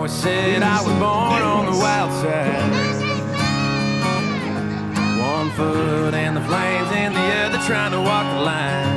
always said I was born on the wild side. One foot in the flames and the other trying to walk the line.